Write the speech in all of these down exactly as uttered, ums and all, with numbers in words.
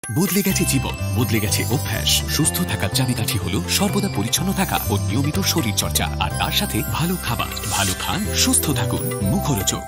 বদলে গেছে জীবন, বদলে গেছে অভ্যাস। সুস্থ থাকার চাবিকাঠি হলো সর্বদা পরিচ্ছন্ন থাকা ও নিয়মিত শরীর চর্চা, আর তার সাথে ভালো খাবার। ভালো খান, সুস্থ থাকুন। মুখরোচক।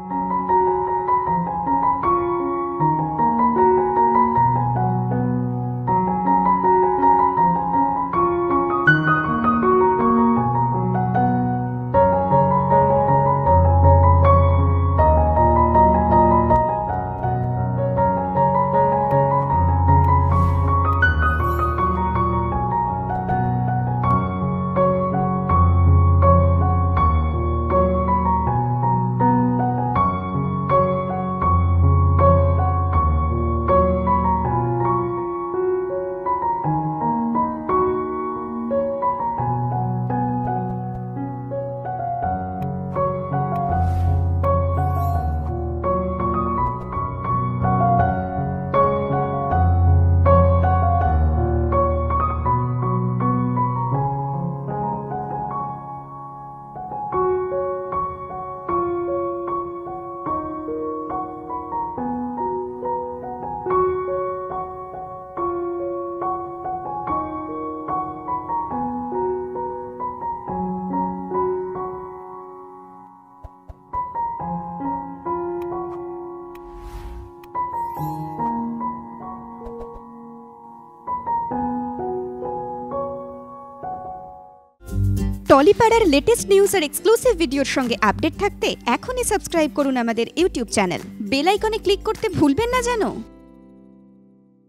টলিপাড়ার লেটেস্ট নিউজ আর এক্সক্লুসিভ ভিডিওর সঙ্গে আপডেট থাকতে এখনই সাবস্ক্রাইব করুন আমাদের ইউটিউব চ্যানেল। বেল আইকনে ক্লিক করতে ভুলবেন না যেন।